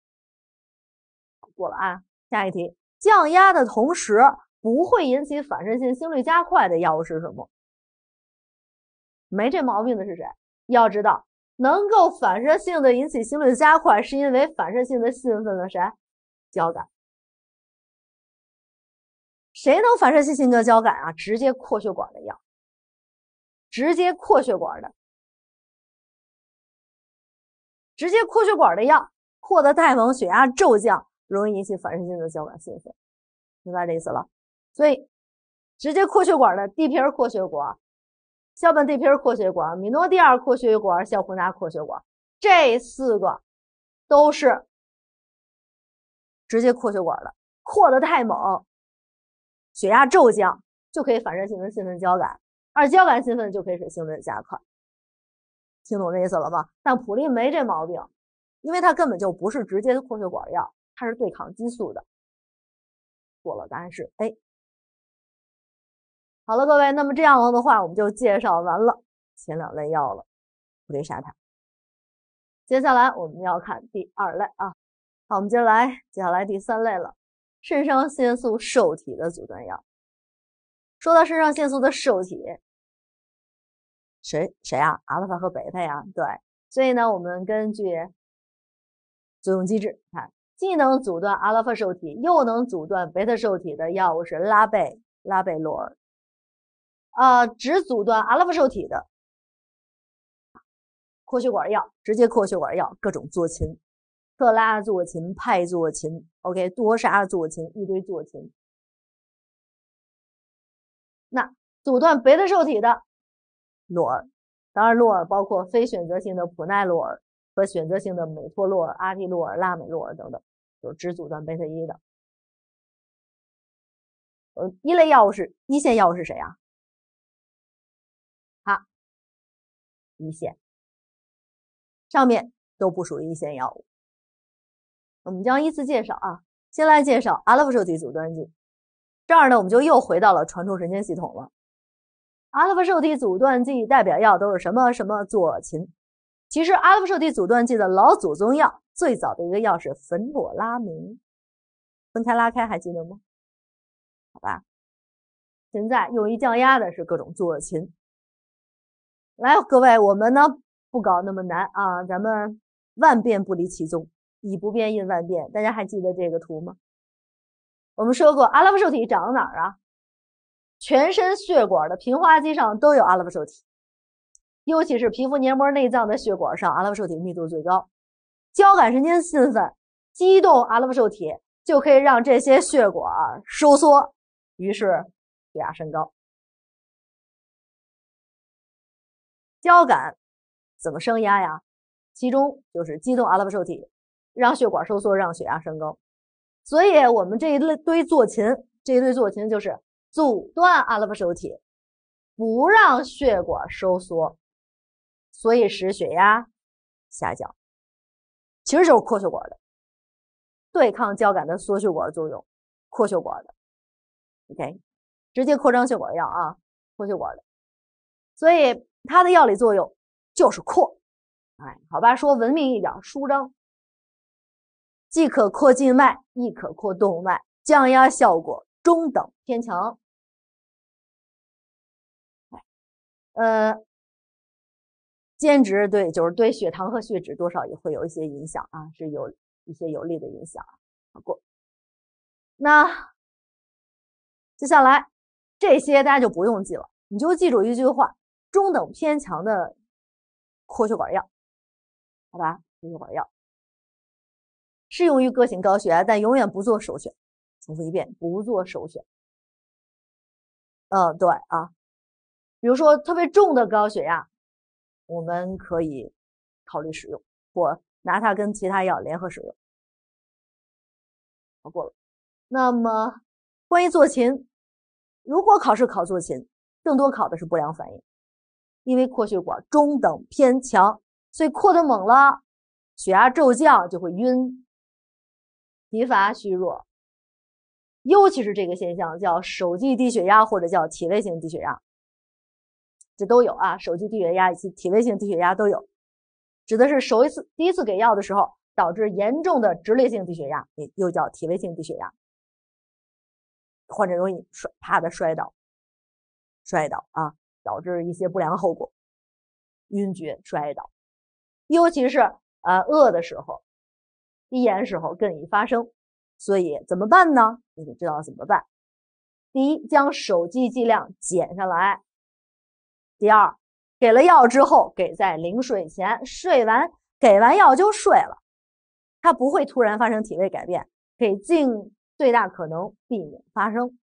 过了啊，下一题，降压的同时不会引起反射性心率加快的药物是什么？没这毛病的是谁？要知道，能够反射性的引起心率加快，是因为反射性的兴奋了谁？交感。 谁能反射性性格交感啊？直接扩血管的药，直接扩血管的，直接扩血管的药，扩得太猛，血压骤降，容易引起反射性的交感兴奋，明白这意思了？所以直接扩血管的地皮扩血管、硝苯地皮扩血管、米诺地尔扩血管、硝普钠扩血管，这四个都是直接扩血管的，扩得太猛，血压骤降，就可以反射性的兴奋交感，而交感兴奋就可以使兴奋加快。听懂这意思了吗？但普利没这毛病，因为它根本就不是直接的扩血管药，它是对抗激素的。错了，答案是 A。好了，各位，那么这样的话，我们就介绍完了前两类药了，普利沙塔。接下来我们要看第二类啊。好，我们接下来接下来第三类了，肾上腺素受体的阻断药。说到肾上腺素的受体，谁谁啊？阿尔法和贝塔呀，对。所以呢，我们根据作用机制看，既能阻断阿尔法受体，又能阻断贝塔受体的药物是拉贝、拉贝洛尔。呃，只阻断阿尔法受体的扩血管药，直接扩血管药，各种唑嗪，特拉唑嗪、派唑嗪 ，OK， 多沙唑嗪，一堆唑嗪。那阻断贝塔受体的洛尔，当然洛尔包括非选择性的普奈洛尔和选择性的美托洛尔、阿替洛尔、拉美洛尔等等，就是只阻断贝塔一的。呃，一类药物是一线药物是谁啊？好，一线，上面都不属于一线药物。我们将依次介绍啊，先来介绍阿尔法受体阻断剂。这儿呢，我们就又回到了传统神经系统了。阿尔法受体阻断剂代表药都是什么什么唑嗪。其实阿尔法受体阻断剂的老祖宗药，最早的一个药是苯妥拉明，分开拉开还记得吗？好吧，现在用于降压的是各种唑嗪。来，各位，我们呢不搞那么难啊，咱们万变不离其宗，以不变应万变。大家还记得这个图吗？我们说过阿尔法受体长哪儿啊？全身血管的平滑肌上都有阿尔法受体，尤其是皮肤黏膜内脏的血管上，阿尔法受体密度最高。交感神经兴奋激动阿尔法受体，就可以让这些血管收缩，于是血压升高。交感怎么升压呀？其中就是激动阿尔法受体，让血管收缩，让血压升高。所以我们这一堆唑嗪，这一堆唑嗪就是阻断阿尔法受体，不让血管收缩，所以使血压下降。其实就是扩血管的，对抗交感的缩血管作用，扩血管的 ，OK， 直接扩张血管药啊，扩血管的，所以它的药理作用就是扩，哎，好吧，说文明一点，舒张，既可扩静脉，亦可扩动脉，降压效果中等偏强。呃，间质对，就是对血糖和血脂多少也会有一些影响啊，是有一些有利的影响。好过，那接下来这些大家就不用记了，你就记住一句话：中等偏强的扩血管药，好吧？扩血管药适用于各型高血压，但永远不做首选。重复一遍，不做首选。嗯，对啊。比如说特别重的高血压，我们可以考虑使用，或拿它跟其他药联合使用。好过了。那么关于唑嗪，如果考试考唑嗪，更多考的是不良反应，因为扩血管中等偏强，所以扩得猛了，血压骤降就会晕、疲乏、虚弱，尤其是这个现象叫手际低血压或者叫体位性低血压。这都有啊，手际低血压以及体位性低血压都有，指的是首一次第一次给药的时候导致严重的直立性低血压，也又叫体位性低血压，患者容易摔啪的摔倒，摔倒啊，导致一些不良后果，晕厥、摔倒，尤其是呃饿的时候、低盐时候更易发生。所以怎么办呢？你得知道怎么办。 第一，将手机剂量减下来；第二，给了药之后，给在临睡前，睡完给完药就睡了，它不会突然发生体位改变，可以尽最大可能避免发生。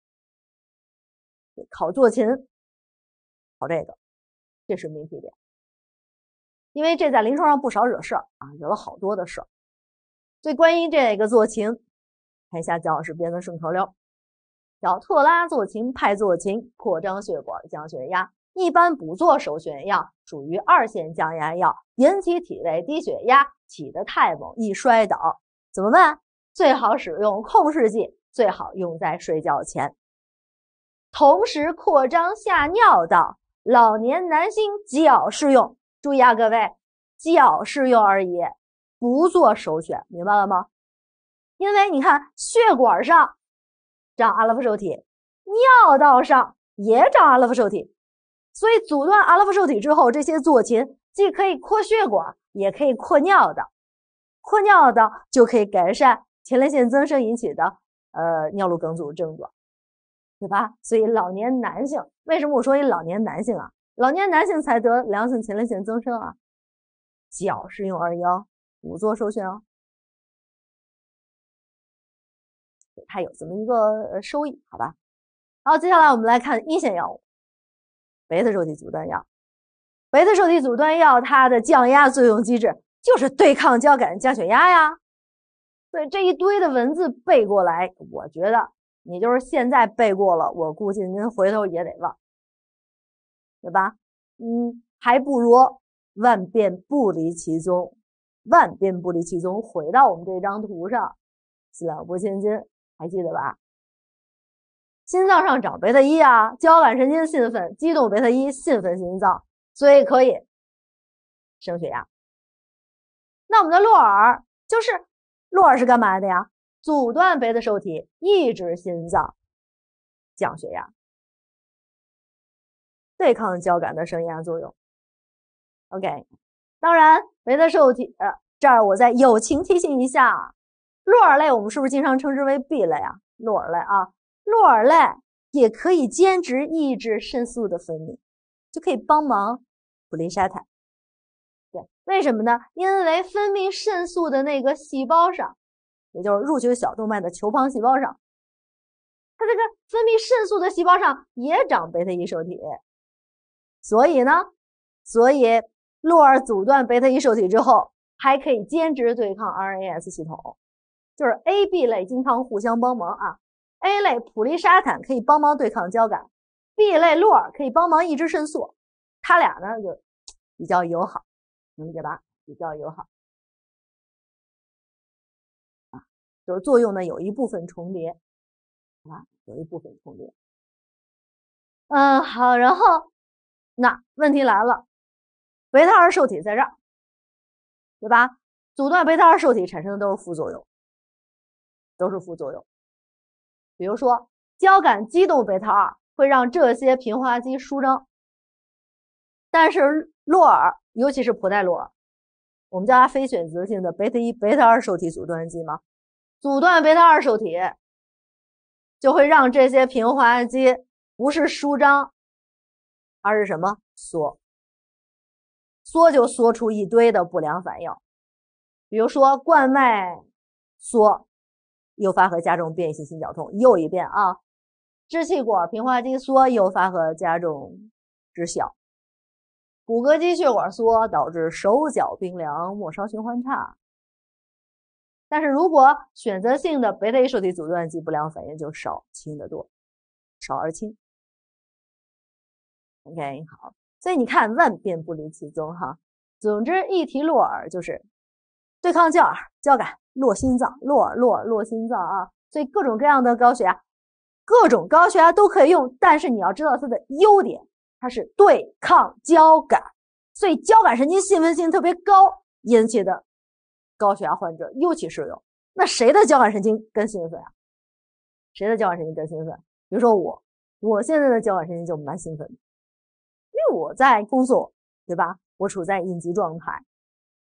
考坐琴，考这个，这是命题点，因为这在临床上不少惹事儿啊，惹了好多的事儿。所以关于这个坐琴，看一下姜老师编的顺口溜：叫特拉坐琴派坐琴，扩张血管降血压。一般不做首选药，属于二线降压药，引起体位低血压，起得太猛易摔倒，怎么办？最好使用控制剂，最好用在睡觉前。同时扩张下尿道，老年男性较适用。注意啊，各位，较适用而已，不做首选，明白了吗？因为你看血管上长阿拉夫受体，尿道上也长阿拉夫受体，所以阻断阿拉夫受体之后，这些坐琴既可以扩血管，也可以扩尿道，扩尿道就可以改善前列腺增生引起的呃尿路梗阻症状，对吧？所以老年男性，为什么我说一老年男性啊？老年男性才得良性前列腺增生啊，较适用而已哦，不做首选哦。它有这么一个收益，好吧？好，接下来我们来看一线药物，贝塔受体阻断药。贝塔受体阻断药它的降压作用机制就是对抗交感降血压呀。所以这一堆的文字背过来，我觉得你就是现在背过了，我估计您回头也得忘，对吧？嗯，还不如万变不离其宗，万变不离其宗。回到我们这张图上，四两拨千斤，还记得吧？心脏上长贝塔一啊，交感神经兴奋，激动贝塔一，兴奋心脏，所以可以升血压。那我们的洛尔就是洛尔是干嘛的呀？阻断贝塔受体，抑制心脏，降血压，对抗交感的升压作用。OK， 当然贝塔受体，呃，这儿我再友情提醒一下，洛尔类我们是不是经常称之为 B 类啊？洛尔类啊。洛尔类也可以兼职抑制肾素的分泌，就可以帮忙普利沙坦。对，为什么呢？因为分泌肾素的那个细胞上，也就是入球小动脉的球旁细胞上，它这个分泌肾素的细胞上也长贝塔一受体，所以呢，所以洛尔阻断贝塔一受体之后，还可以兼职对抗 R N A S 系统，就是 A、B 类经常互相帮忙啊。A 类普利沙坦可以帮忙对抗交感 ，B 类洛尔可以帮忙抑制肾素，它俩呢就比较友好，理解吧？比较友好啊，就是作用呢有一部分重叠，好吧？有一部分重叠。嗯，好，然后那问题来了，贝塔二受体在这儿，对吧？阻断贝塔二受体产生的都是副作用，都是副作用。比如说交感激动贝塔二会让这些平滑肌舒张，但是洛尔，尤其是普代洛尔，我们叫它非选择性的贝塔一、贝塔二受体阻断剂嘛，阻断贝塔二受体就会让这些平滑肌不是舒张，而是什么？缩，缩就缩出一堆的不良反应，比如说冠脉缩，诱发和加重变异性心绞痛。又一遍啊，支气管平滑肌缩，诱发和加重窒息。骨骼肌血管缩，导致手脚冰凉，末梢循环差。但是如果选择性的贝塔一受体阻断剂，不良反应就少，轻得多，少而轻。OK， 好，所以你看万变不离其宗哈。总之一提洛尔就是对抗交耳交感，落心脏，洛尔洛尔落心脏啊，所以各种各样的高血压，各种高血压都可以用，但是你要知道它的优点，它是对抗交感，所以交感神经兴奋性特别高引起的高血压患者尤其适用。那谁的交感神经更兴奋啊？谁的交感神经更兴奋？比如说我，我现在的交感神经就蛮兴奋的，因为我在工作，对吧？我处在应急状态。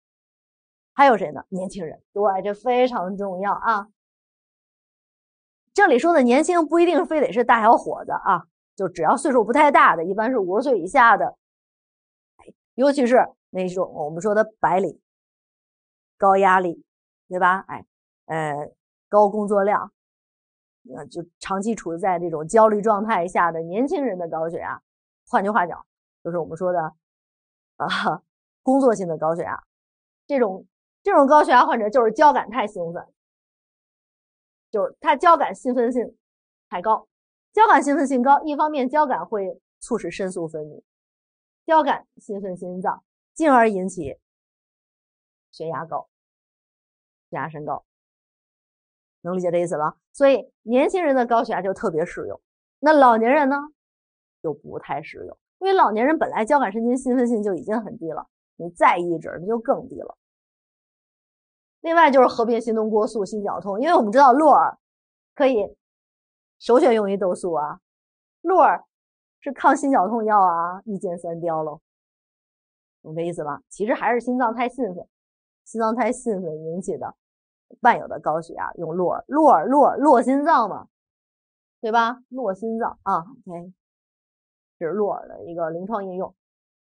还有谁呢？年轻人，对，这非常重要啊。 这里说的年轻不一定非得是大小伙子啊，就只要岁数不太大的，一般是五十岁以下的，尤其是那种我们说的白领，高压力，对吧？哎，呃，高工作量，呃，就长期处在这种焦虑状态下的年轻人的高血压，换句话讲，就是我们说的啊，工作性的高血压。这种这种高血压患者就是交感太兴奋，就是他交感兴奋性太高。交感兴奋性高，一方面交感会促使肾素分泌，交感兴奋心脏，进而引起血压高，血压升高。能理解这意思吧？所以年轻人的高血压就特别适用，那老年人呢就不太适用，因为老年人本来交感神经兴奋性就已经很低了，你再抑制那就更低了。另外就是合并心动过速、心绞痛，因为我们知道洛尔可以首选用于窦素啊，洛尔是抗心绞痛药啊，一箭三雕喽，懂这意思吧？其实还是心脏太兴奋，心脏太兴奋引起的伴有的高血压，用洛尔，洛尔洛尔洛心脏嘛，对吧？洛心脏啊 ，OK， 这是洛尔的一个临床应用。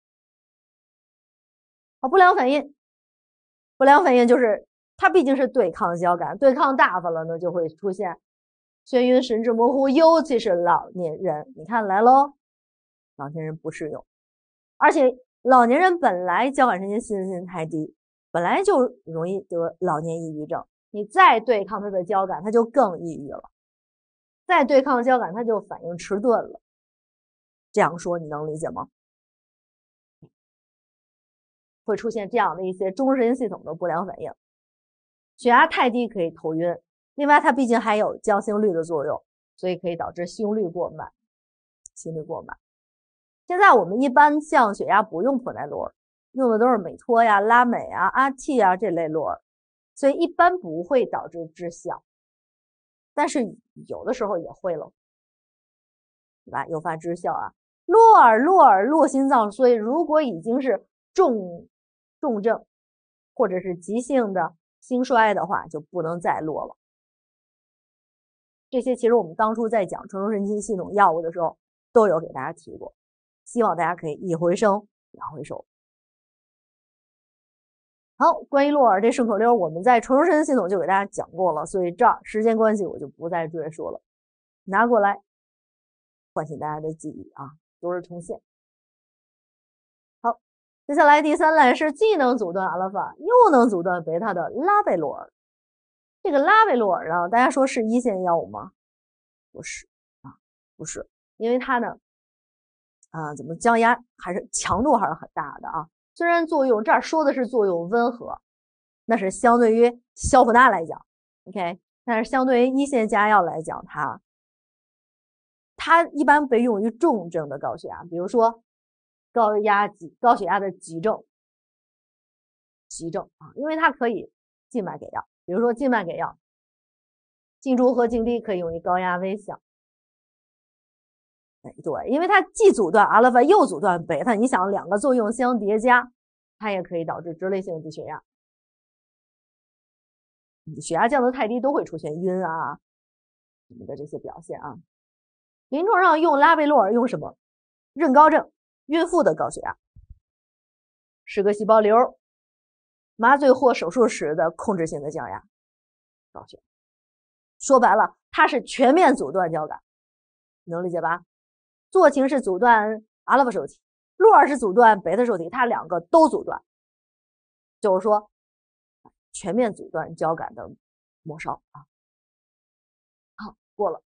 好，不良反应，不良反应就是它毕竟是对抗交感，对抗大发了呢，就会出现眩晕、神志模糊，尤其是老年人。你看来喽，老年人不适用，而且老年人本来交感神经兴奋性太低，本来就容易得老年抑郁症。你再对抗他的交感，他就更抑郁了；再对抗交感，他就反应迟钝了。这样说你能理解吗？会出现这样的一些中枢神经系统的不良反应。血压太低可以头晕，另外它毕竟还有降心率的作用，所以可以导致心率过慢。心率过慢。现在我们一般降血压不用普奈洛尔，用的都是美托呀、拉美啊、阿替啊这类洛尔，所以一般不会导致窒息，但是有的时候也会了，对吧？诱发窒息啊。洛尔洛尔洛心脏，所以如果已经是重重症或者是急性的心衰的话，就不能再洛了。这些其实我们当初在讲中枢神经系统药物的时候都有给大家提过，希望大家可以一回生两回熟。好，关于洛尔这顺口溜我们在中枢神经系统就给大家讲过了，所以这儿时间关系我就不再赘述了。拿过来唤醒大家的记忆啊，昨日重现。好，接下来第三类是既能阻断阿尔法又能阻断贝塔的拉贝洛尔。这个拉贝洛尔呢，大家说是一线药物吗？不是啊，不是，因为它呢，啊，怎么降压还是强度还是很大的啊。虽然作用这儿说的是作用温和，那是相对于硝普钠来讲 ，OK， 但是相对于一线加药来讲，它它一般被用于重症的高血压，比如说高压急高血压的急症，急症啊，因为它可以静脉给药。比如说静脉给药，静注和静滴可以用于高压危象。哎，对，因为它既阻断阿尔法又阻断贝塔，你想两个作用相叠加，它也可以导致支类性低血压。血压降得太低都会出现晕啊什么的这些表现啊。临床上用拉贝洛尔用什么？妊高症、孕妇的高血压，是个细胞瘤。麻醉或手术时的控制性的降压高血压，说白了，它是全面阻断交感，能理解吧？唑嗪是阻断阿尔法受体，洛尔是阻断贝塔受体，它两个都阻断，就是说全面阻断交感的末梢啊。好，过了。